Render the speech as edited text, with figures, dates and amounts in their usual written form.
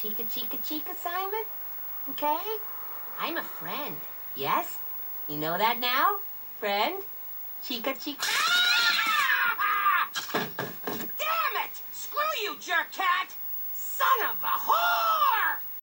Chica, chica, chica, Simon? Okay? I'm a friend. Yes? You know that now? Friend? Chica, chica.